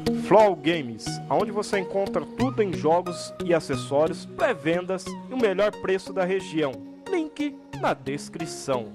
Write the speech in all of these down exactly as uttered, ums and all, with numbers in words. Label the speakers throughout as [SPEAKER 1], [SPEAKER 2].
[SPEAKER 1] Flow Games, onde você encontra tudo em jogos e acessórios, pré-vendas e o melhor preço da região. Link na descrição.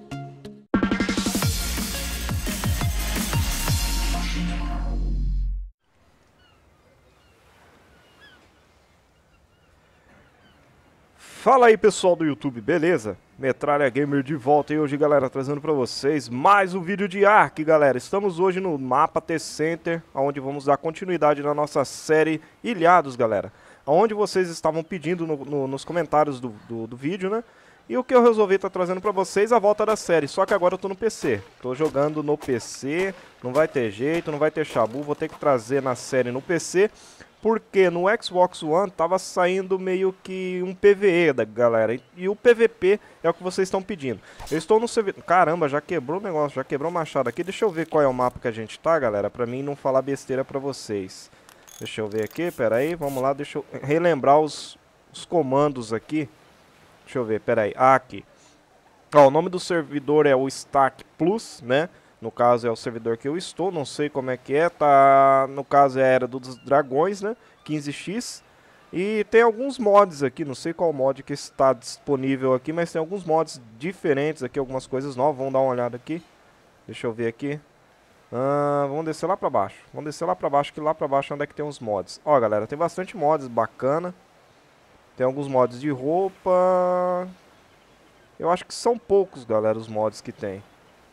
[SPEAKER 1] Fala aí pessoal do YouTube, beleza? Metralha Gamer de volta e hoje, galera, trazendo pra vocês mais um vídeo de Ark, galera. Estamos hoje no mapa T-Center, onde vamos dar continuidade na nossa série Ilhados, galera. Onde vocês estavam pedindo no, no, nos comentários do, do, do vídeo, né? E o que eu resolvi estar trazendo pra vocês, a volta da série. Só que agora eu tô no P C. Tô jogando no P C, não vai ter jeito, não vai ter chabu. Vou ter que trazer na série no P C. Porque no Xbox One tava saindo meio que um P V E da galera. E o P V P é o que vocês estão pedindo. Eu estou no servidor... Caramba, já quebrou o negócio, já quebrou o machado aqui. Deixa eu ver qual é o mapa que a gente tá, galera. Pra mim não falar besteira pra vocês. Deixa eu ver aqui, pera aí. Vamos lá, deixa eu relembrar os, os comandos aqui. Deixa eu ver, pera aí. Ah, aqui. Ó, o nome do servidor é o Stack Plus, né? No caso é o servidor que eu estou, não sei como é que é, tá, no caso é a Era dos Dragões, né, quinze x. E tem alguns mods aqui, não sei qual mod que está disponível aqui, mas tem alguns mods diferentes aqui, algumas coisas novas, vamos dar uma olhada aqui. Deixa eu ver aqui. Ah, vamos descer lá pra baixo, vamos descer lá pra baixo, que lá pra baixo é onde é que tem os mods. Ó, galera, tem bastante mods bacana. Tem alguns mods de roupa. Eu acho que são poucos, galera, os mods que tem.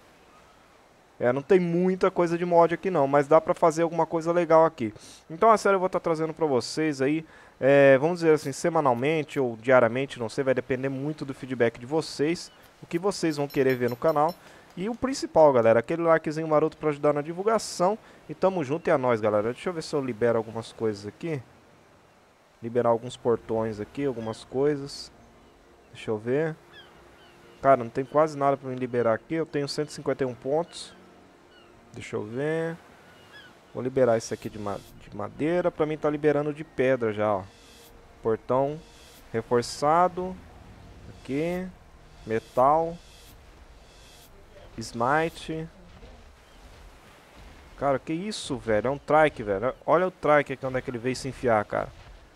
[SPEAKER 1] É, não tem muita coisa de mod aqui não, mas dá pra fazer alguma coisa legal aqui. Então a série eu vou estar trazendo pra vocês aí, é, vamos dizer assim, semanalmente ou diariamente, não sei, vai depender muito do feedback de vocês, o que vocês vão querer ver no canal. E o principal, galera, aquele likezinho maroto pra ajudar na divulgação. E tamo junto e é nóis, galera. Deixa eu ver se eu libero algumas coisas aqui. Liberar alguns portões aqui, algumas coisas. Deixa eu ver. Cara, não tem quase nada pra me liberar aqui, eu tenho cento e cinquenta e um pontos. Deixa eu ver. Vou liberar isso aqui de, ma de madeira. Pra mim tá liberando de pedra já, ó. Portão reforçado. Aqui. Metal. Smite. Cara, que isso, velho? É um trike, velho. Olha o trike aqui onde é que ele veio se enfiar, cara.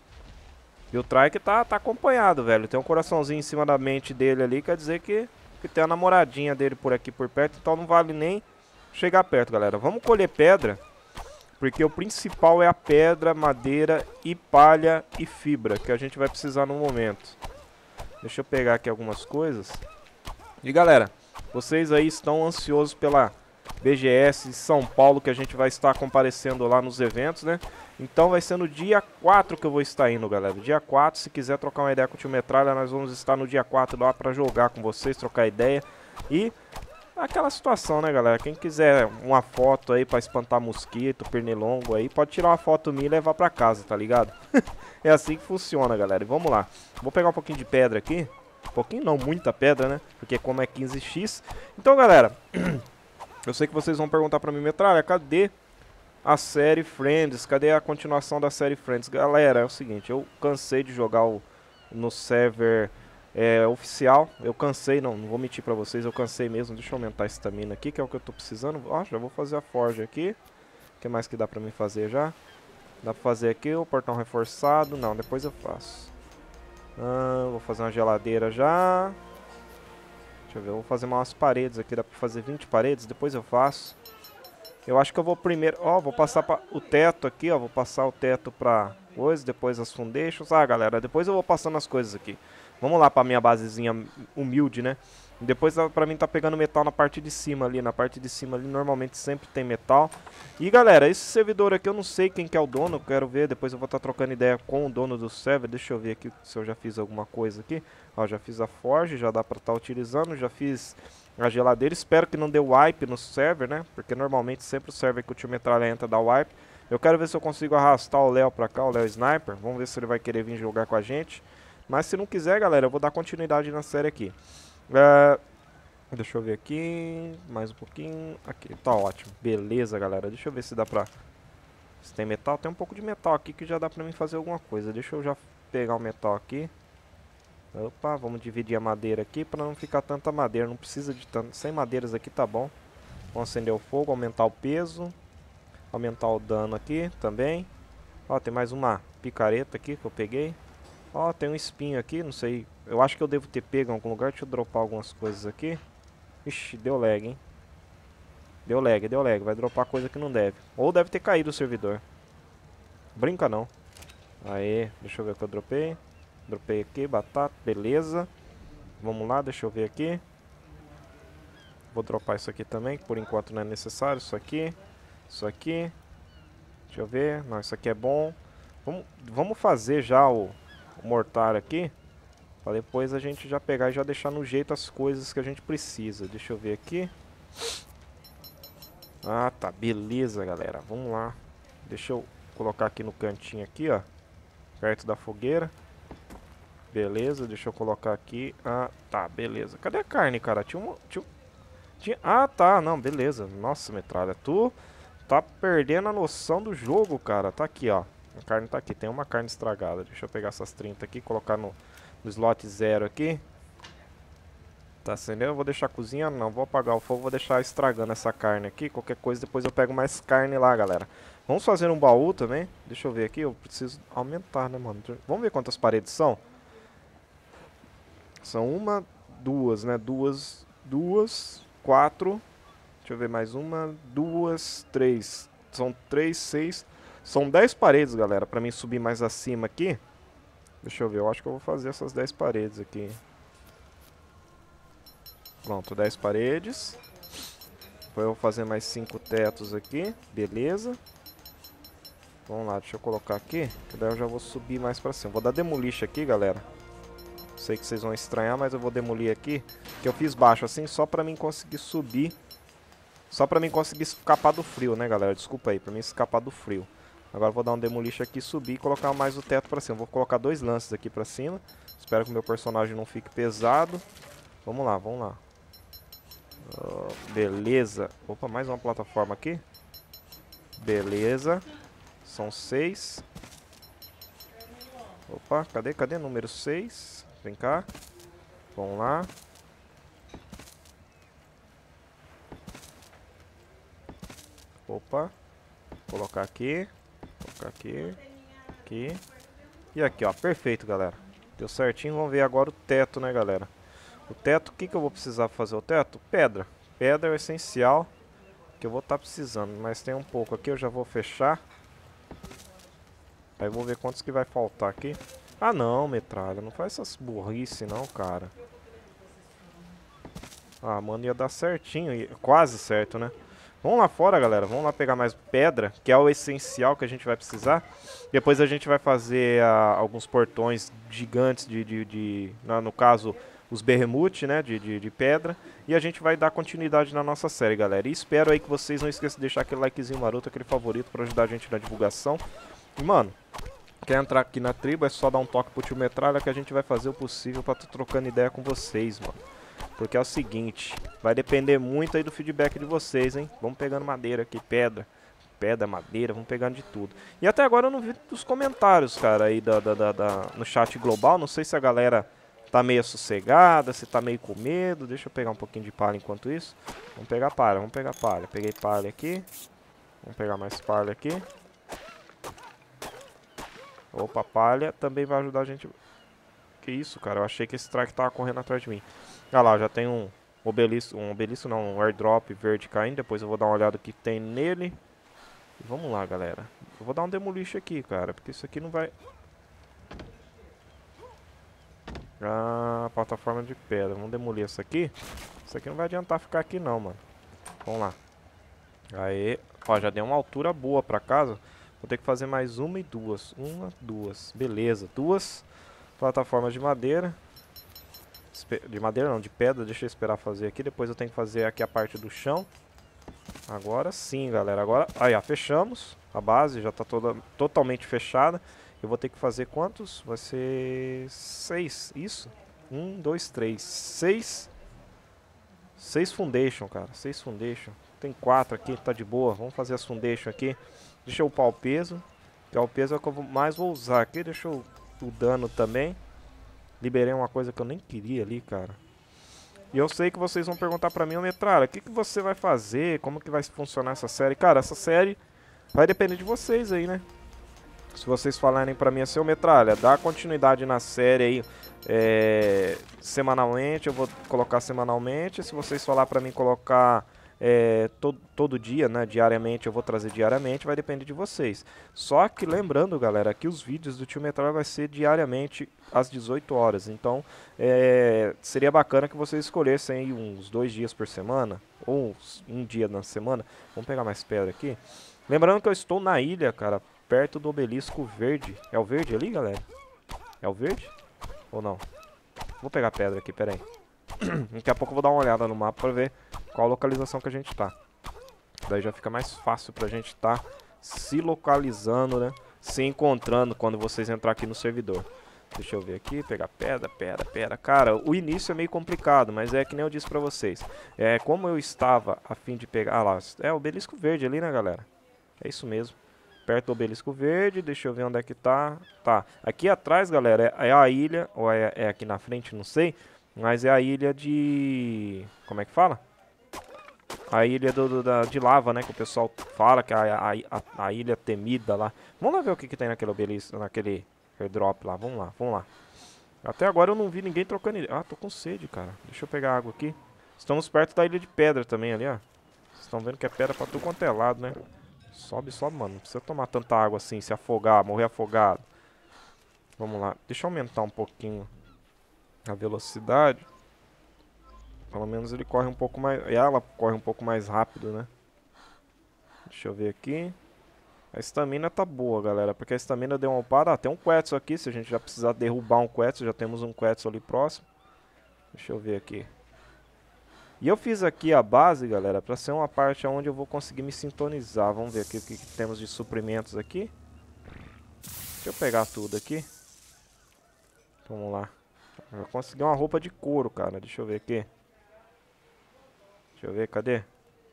[SPEAKER 1] E o trike tá, tá acompanhado, velho. Tem um coraçãozinho em cima da mente dele ali. Quer dizer que, que tem a namoradinha dele por aqui por perto. Então não vale nem chegar perto, galera. Vamos colher pedra, porque o principal é a pedra, madeira e palha e fibra, que a gente vai precisar no momento. Deixa eu pegar aqui algumas coisas. E galera, vocês aí estão ansiosos pela B G S São Paulo, que a gente vai estar comparecendo lá nos eventos, né? Então vai ser no dia quatro que eu vou estar indo, galera. Dia quatro, se quiser trocar uma ideia com o Tio Metralha, nós vamos estar no dia quatro lá pra jogar com vocês, trocar ideia. E aquela situação, né, galera? Quem quiser uma foto aí pra espantar mosquito, pernilongo aí, pode tirar uma foto minha e levar pra casa, tá ligado? É assim que funciona, galera. E vamos lá. Vou pegar um pouquinho de pedra aqui. Um pouquinho não, muita pedra, né? Porque como é quinze x. Então, galera, eu sei que vocês vão perguntar pra mim, Metralha, cadê a série Friends? Cadê a continuação da série Friends? Galera, é o seguinte, eu cansei de jogar o, no server... É, oficial, eu cansei, não, não vou mentir pra vocês, eu cansei mesmo. Deixa eu aumentar a estamina aqui, que é o que eu tô precisando. Ó, já vou fazer a forja aqui. O que mais que dá pra mim fazer já? Dá pra fazer aqui o portão reforçado. Não, depois eu faço. ah, Vou fazer uma geladeira já. Deixa eu ver, eu vou fazer umas paredes aqui. Dá pra fazer vinte paredes, depois eu faço. Eu acho que eu vou primeiro, ó, vou passar pra, o teto aqui, ó. Vou passar o teto pra coisa, depois as foundations. Ah, galera, depois eu vou passando as coisas aqui. Vamos lá pra minha basezinha humilde, né? Depois pra mim tá pegando metal na parte de cima ali. Na parte de cima ali normalmente sempre tem metal. E galera, esse servidor aqui eu não sei quem que é o dono. Eu quero ver, depois eu vou estar tá trocando ideia com o dono do server. Deixa eu ver aqui se eu já fiz alguma coisa aqui. Ó, já fiz a forge, já dá pra estar tá utilizando. Já fiz a geladeira. Espero que não dê wipe no server, né? Porque normalmente sempre o server que o Tio Metralha entra dá wipe. Eu quero ver se eu consigo arrastar o Léo pra cá, o Léo Sniper. Vamos ver se ele vai querer vir jogar com a gente. Mas se não quiser, galera, eu vou dar continuidade na série aqui. É, deixa eu ver aqui. Mais um pouquinho. Aqui, tá ótimo. Beleza, galera. Deixa eu ver se dá pra... Se tem metal. Tem um pouco de metal aqui que já dá pra mim fazer alguma coisa. Deixa eu já pegar o metal aqui. Opa, vamos dividir a madeira aqui pra não ficar tanta madeira. Não precisa de tanto. cem madeiras aqui tá bom. Vamos acender o fogo, aumentar o peso. Aumentar o dano aqui também. Ó, tem mais uma picareta aqui que eu peguei. Ó, tem um espinho aqui, não sei. Eu acho que eu devo ter pego em algum lugar. Deixa eu dropar algumas coisas aqui. Ixi, deu lag, hein. Deu lag, deu lag. Vai dropar coisa que não deve. Ou deve ter caído o servidor. Brinca não. Aê, deixa eu ver o que eu dropei. Dropei aqui, batata, beleza. Vamos lá, deixa eu ver aqui. Vou dropar isso aqui também, que por enquanto não é necessário. Isso aqui, isso aqui. Deixa eu ver, não, isso aqui é bom. Vamos, vamos fazer já o, o mortar aqui. Pra depois a gente já pegar e já deixar no jeito as coisas que a gente precisa. Deixa eu ver aqui. Ah, tá, beleza, galera. Vamos lá. Deixa eu colocar aqui no cantinho aqui, ó. Perto da fogueira. Beleza, deixa eu colocar aqui. Ah, tá, beleza. Cadê a carne, cara? Tinha uma... Tinha... Tinha... Ah, tá, não, beleza. Nossa, metralha, tu tá perdendo a noção do jogo, cara. Tá aqui, ó. A carne tá aqui, tem uma carne estragada. Deixa eu pegar essas trinta aqui, colocar no, no slot zero aqui. Tá acendendo, eu vou deixar cozinhando, não. Vou apagar o fogo, vou deixar estragando essa carne aqui. Qualquer coisa, depois eu pego mais carne lá, galera. Vamos fazer um baú também. Deixa eu ver aqui, eu preciso aumentar, né, mano? Vamos ver quantas paredes são. São uma, duas, né? Duas, duas, quatro. Deixa eu ver mais uma, duas, três. São três, seis. São dez paredes, galera, pra mim subir mais acima aqui. Deixa eu ver, eu acho que eu vou fazer essas dez paredes aqui. Pronto, dez paredes. Depois eu vou fazer mais cinco tetos aqui, beleza. Vamos lá, deixa eu colocar aqui, que daí eu já vou subir mais pra cima. Vou dar demolish aqui, galera. Sei que vocês vão estranhar, mas eu vou demolir aqui. Que eu fiz baixo assim, só pra mim conseguir subir. Só pra mim conseguir escapar do frio, né, galera? Desculpa aí, pra mim escapar do frio. Agora eu vou dar um demolish aqui, subir e colocar mais o teto pra cima. Vou colocar dois lances aqui pra cima. Espero que o meu personagem não fique pesado. Vamos lá, vamos lá. Uh, beleza. Opa, mais uma plataforma aqui. Beleza. São seis. Opa, cadê, cadê? Número seis. Vem cá. Vamos lá. Opa. Colocar aqui. Colocar aqui. Aqui. E aqui, ó. Perfeito, galera. Deu certinho. Vamos ver agora o teto, né, galera? O teto, o que, que eu vou precisar fazer o teto? Pedra. Pedra é o essencial que eu vou estar precisando. Mas tem um pouco aqui, eu já vou fechar. Aí eu vou ver quantos que vai faltar aqui. Ah não, metralha, não faz essas burrice não, cara. Ah, mano, ia dar certinho, quase certo, né? Vamos lá fora, galera, vamos lá pegar mais pedra, que é o essencial que a gente vai precisar. Depois a gente vai fazer ah, alguns portões gigantes de, de, de no, no caso, os Behemoth, né, de, de, de pedra. E a gente vai dar continuidade na nossa série, galera. E espero aí que vocês não esqueçam de deixar aquele likezinho maroto, aquele favorito pra ajudar a gente na divulgação. E, mano, quer entrar aqui na tribo, é só dar um toque pro tio Metralha que a gente vai fazer o possível pra tô trocando ideia com vocês, mano. Porque é o seguinte, vai depender muito aí do feedback de vocês, hein. Vamos pegando madeira aqui, pedra, pedra, madeira, vamos pegando de tudo. E até agora eu não vi dos comentários, cara, aí da, da, da, da, no chat global. Não sei se a galera tá meio sossegada, se tá meio com medo. Deixa eu pegar um pouquinho de palha enquanto isso. Vamos pegar palha, vamos pegar palha. Peguei palha aqui. Vamos pegar mais palha aqui. Opa, palha também vai ajudar a gente. Que isso, cara? Eu achei que esse track tava correndo atrás de mim. Ah lá, já tem um obelisco, um obelisco não, um airdrop verde caindo. Depois eu vou dar uma olhada o que tem nele. E vamos lá, galera. Eu vou dar um demolish aqui, cara, porque isso aqui não vai... Ah, plataforma de pedra. Vamos demolir essa aqui. Isso aqui não vai adiantar ficar aqui não, mano. Vamos lá. Aê. Ó, já deu uma altura boa pra casa. Vou ter que fazer mais uma e duas. Uma, duas. Beleza. Duas plataformas de madeira. De madeira não, de pedra. Deixa eu esperar fazer aqui. Depois eu tenho que fazer aqui a parte do chão. Agora sim, galera. Agora, aí, ó, fechamos. A base já tá toda, totalmente fechada. Eu vou ter que fazer quantos? Vai ser seis. Isso. Um, dois, três. Seis. Seis foundation, cara. Seis foundation. Tem quatro aqui, tá de boa. Vamos fazer as foundation aqui. Deixa eu upar o peso. Que é o peso que eu mais vou usar aqui. Deixa eu o dano também. Liberei uma coisa que eu nem queria ali, cara. E eu sei que vocês vão perguntar pra mim, ô Metralha, o que, que você vai fazer? Como que vai funcionar essa série? Cara, essa série vai depender de vocês aí, né? Se vocês falarem pra mim assim, ô Metralha, dá continuidade na série aí é, semanalmente, eu vou colocar semanalmente. Se vocês falar pra mim colocar é, todo, todo dia, né, diariamente, eu vou trazer diariamente, vai depender de vocês. Só que lembrando, galera, que os vídeos do Tio Metralha vai ser diariamente às dezoito horas. Então, é, seria bacana que vocês escolhessem aí uns dois dias por semana, ou um dia na semana. Vamos pegar mais pedra aqui. Lembrando que eu estou na ilha, cara, perto do obelisco verde. É o verde ali, galera? É o verde? Ou não? Vou pegar pedra aqui, pera aí. Daqui a pouco eu vou dar uma olhada no mapa pra ver qual localização que a gente tá. Daí já fica mais fácil pra gente tá se localizando, né? Se encontrando quando vocês entrar aqui no servidor. Deixa eu ver aqui, pegar pedra, pedra, pedra. Cara, o início é meio complicado, mas é que nem eu disse pra vocês. É, como eu estava a fim de pegar... Ah lá, é o obelisco verde ali, né, galera? É isso mesmo. Perto do obelisco verde, deixa eu ver onde é que tá. Tá, aqui atrás, galera, é, é a ilha, ou é, é aqui na frente, não sei. Mas é a ilha de... Como é que fala? A ilha do, do, da, de lava, né, que o pessoal fala, que é a, a, a, a ilha temida lá. Vamos lá ver o que, que tem naquele obelisco, naquele airdrop lá, vamos lá, vamos lá. Até agora eu não vi ninguém trocando ideia. Ah, tô com sede, cara. Deixa eu pegar água aqui. Estamos perto da ilha de pedra também ali, ó. Vocês estão vendo que é pedra pra tudo quanto é lado, né? Sobe, sobe, mano. Não precisa tomar tanta água assim, se afogar, morrer afogado. Vamos lá. Deixa eu aumentar um pouquinho a velocidade. Pelo menos ele corre um pouco mais... Ela corre um pouco mais rápido, né? Deixa eu ver aqui. A estamina tá boa, galera. Porque a estamina deu uma upada. Ah, tem um Quetzal aqui. Se a gente já precisar derrubar um Quetzal, já temos um Quetzal ali próximo. Deixa eu ver aqui. E eu fiz aqui a base, galera, pra ser uma parte onde eu vou conseguir me sintonizar. Vamos ver aqui o que, que temos de suprimentos aqui. Deixa eu pegar tudo aqui. Vamos lá. Eu consegui uma roupa de couro, cara. Deixa eu ver aqui. Deixa eu ver, cadê?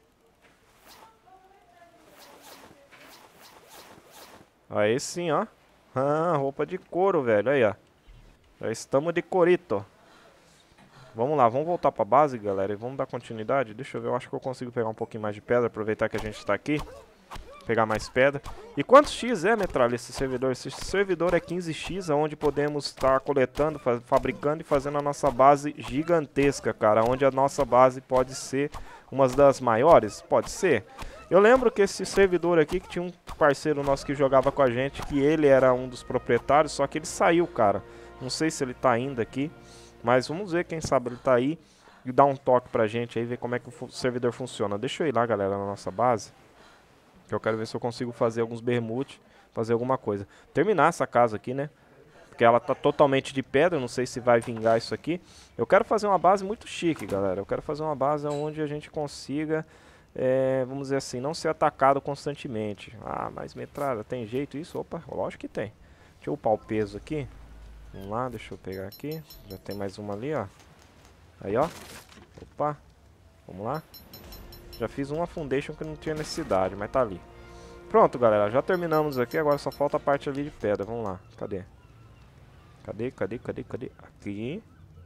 [SPEAKER 1] Aí sim, ó. Ah, roupa de couro, velho. Aí, ó. Já estamos de corito. Vamos lá, vamos voltar pra base, galera, e vamos dar continuidade. Deixa eu ver, eu acho que eu consigo pegar um pouquinho mais de pedra, aproveitar que a gente tá aqui. Pegar mais pedra. E quantos X é, Metralha, esse servidor? Esse servidor é quinze X, onde podemos estar coletando, fa fabricando e fazendo a nossa base gigantesca, cara. Onde a nossa base pode ser uma das maiores? Pode ser. Eu lembro que esse servidor aqui, que tinha um parceiro nosso que jogava com a gente, que ele era um dos proprietários, só que ele saiu, cara. Não sei se ele tá ainda aqui. Mas vamos ver, quem sabe ele tá aí e dá um toque pra gente aí, ver como é que o servidor funciona. Deixa eu ir lá, galera, na nossa base, que eu quero ver se eu consigo fazer alguns bermute, fazer alguma coisa. Terminar essa casa aqui, né? Porque ela tá totalmente de pedra, não sei se vai vingar isso aqui. Eu quero fazer uma base muito chique, galera. Eu quero fazer uma base onde a gente consiga, é, vamos dizer assim, não ser atacado constantemente. Ah, mas metralha, tem jeito isso? Opa, lógico que tem. Deixa eu upar o peso aqui. Vamos lá, deixa eu pegar aqui. Já tem mais uma ali, ó. Aí, ó. Opa. Vamos lá. Já fiz uma foundation que não tinha necessidade, mas tá ali. Pronto, galera. Já terminamos aqui. Agora só falta a parte ali de pedra. Vamos lá. Cadê? Cadê, cadê, cadê, cadê? Aqui.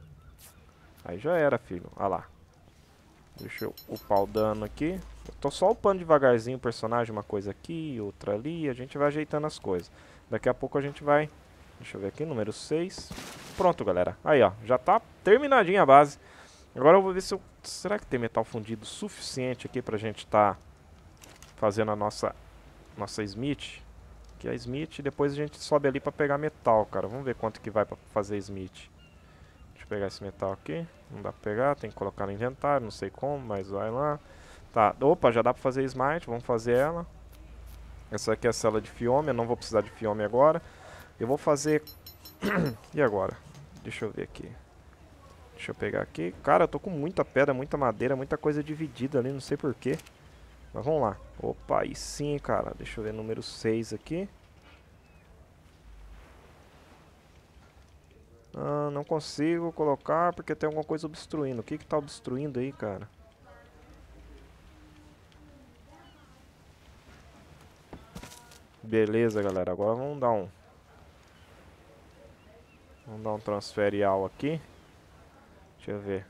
[SPEAKER 1] Aí já era, filho. Olha lá. Deixa eu upar o dano aqui. Eu tô só upando devagarzinho o personagem. Uma coisa aqui, outra ali. A gente vai ajeitando as coisas. Daqui a pouco a gente vai... Deixa eu ver aqui, número seis. Pronto, galera. Aí, ó. Já tá terminadinha a base. Agora eu vou ver se eu... Será que tem metal fundido suficiente aqui pra gente tá fazendo a nossa nossa Smith? Que é a Smith, depois a gente sobe ali pra pegar metal, cara. Vamos ver quanto que vai pra fazer Smith. Deixa eu pegar esse metal aqui. Não dá pra pegar, tem que colocar no inventário, não sei como, mas vai lá. Tá, opa, já dá pra fazer Smite, vamos fazer ela. Essa aqui é a cela de fiome, eu não vou precisar de fiome agora. Eu vou fazer... E agora? Deixa eu ver aqui. Deixa eu pegar aqui. Cara, eu tô com muita pedra, muita madeira, muita coisa dividida ali, não sei porquê. Mas vamos lá. Opa, aí sim, cara. Deixa eu ver, número seis aqui. Ah, não consigo colocar porque tem alguma coisa obstruindo. O que que tá obstruindo aí, cara? Beleza, galera. Agora vamos dar um... Vamos dar um transferial aqui. Deixa eu ver.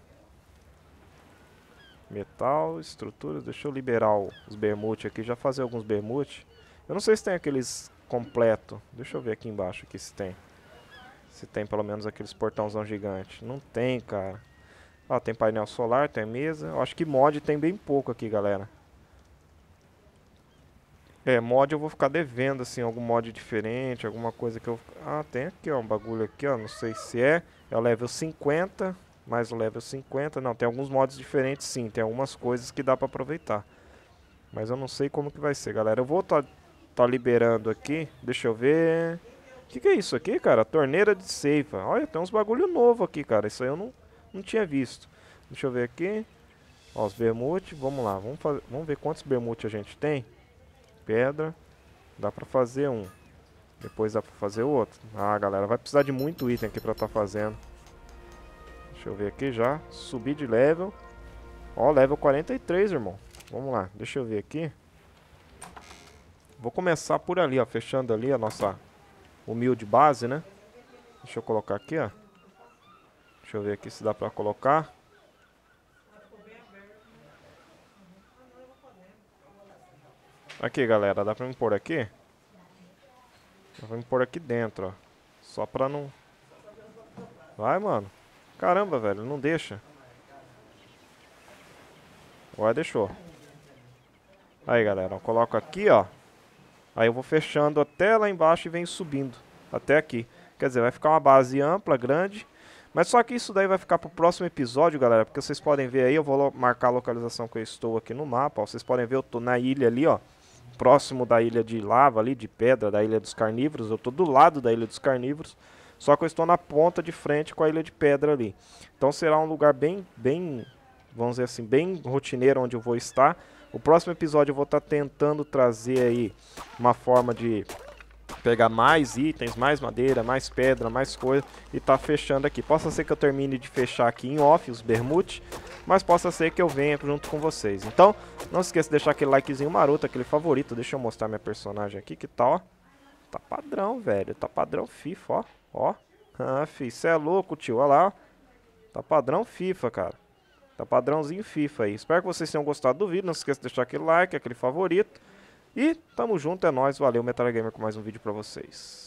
[SPEAKER 1] Metal, estruturas. Deixa eu liberar o, os bermute aqui. Já fazer alguns bermute. Eu não sei se tem aqueles completo. Deixa eu ver aqui embaixo aqui se tem. Se tem pelo menos aqueles portãozão gigante. Não tem, cara. Ó, tem painel solar, tem mesa. Eu acho que mod tem bem pouco aqui, galera. É, mod eu vou ficar devendo, assim, algum mod diferente, alguma coisa que eu... Ah, tem aqui, ó, um bagulho aqui, ó, não sei se é. É o level cinquenta, mais o level cinquenta. Não, tem alguns mods diferentes, sim. Tem algumas coisas que dá pra aproveitar. Mas eu não sei como que vai ser, galera. Eu vou tá, tá liberando aqui. Deixa eu ver... O que que é isso aqui, cara? Torneira de seiva. Olha, tem uns bagulho novo aqui, cara. Isso aí eu não, não tinha visto. Deixa eu ver aqui. Ó, os bermute. Vamos lá, vamos, fazer, vamos ver quantos bermute a gente tem. Pedra, dá pra fazer um. Depois dá pra fazer outro. Ah, galera, vai precisar de muito item aqui pra estar tá fazendo. Deixa eu ver aqui já. Subir de level. Ó, level quarenta e três, irmão. Vamos lá, deixa eu ver aqui. Vou começar por ali, ó. Fechando ali a nossa humilde base, né? Deixa eu colocar aqui, ó. Deixa eu ver aqui se dá pra colocar. Aqui, galera, dá pra me pôr aqui? Dá pra me pôr aqui dentro, ó. Só pra não... Vai, mano. Caramba, velho, não deixa. Ué, deixou. Aí, galera, eu coloco aqui, ó. Aí eu vou fechando até lá embaixo e venho subindo. Até aqui. Quer dizer, vai ficar uma base ampla, grande. Mas só que isso daí vai ficar pro próximo episódio, galera. Porque vocês podem ver aí, eu vou marcar a localização que eu estou aqui no mapa, ó. Vocês podem ver, eu tô na ilha ali, ó. Próximo da ilha de lava ali, de pedra, da ilha dos carnívoros. Eu tô do lado da ilha dos carnívoros. Só que eu estou na ponta de frente com a ilha de pedra ali. Então será um lugar bem, bem, vamos dizer assim, bem rotineiro onde eu vou estar. O próximo episódio eu vou estar tentando trazer aí uma forma de pegar mais itens, mais madeira, mais pedra, mais coisa e tá fechando aqui. Possa ser que eu termine de fechar aqui em off os bermute, mas possa ser que eu venha junto com vocês. Então, não se esqueça de deixar aquele likezinho maroto, aquele favorito. Deixa eu mostrar minha personagem aqui que tá, ó. Tá padrão, velho. Tá padrão FIFA, ó. Ó. Ah, fi, cê é louco, tio. Olha lá, ó. Tá padrão FIFA, cara. Tá padrãozinho FIFA aí. Espero que vocês tenham gostado do vídeo. Não se esqueça de deixar aquele like, aquele favorito. E tamo junto, é nóis. Valeu, Metal Gamer, com mais um vídeo pra vocês.